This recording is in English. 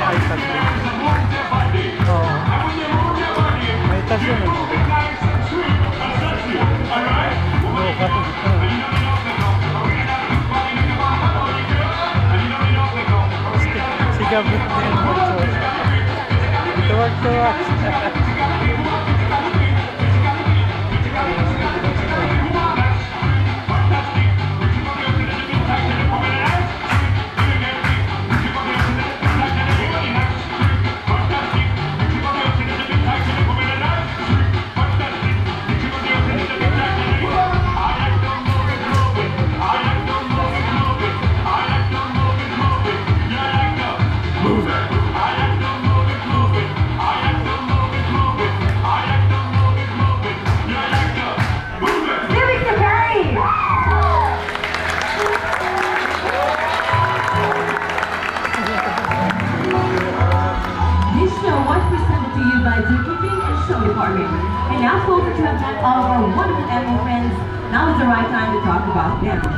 iPad din. Oo. May touch yun. Si Gabit din mo ito. Tuwag-tuwag. By Zoobic and show department. And now, folks, to have met all of our wonderful animal friends, now is the right time to talk about them.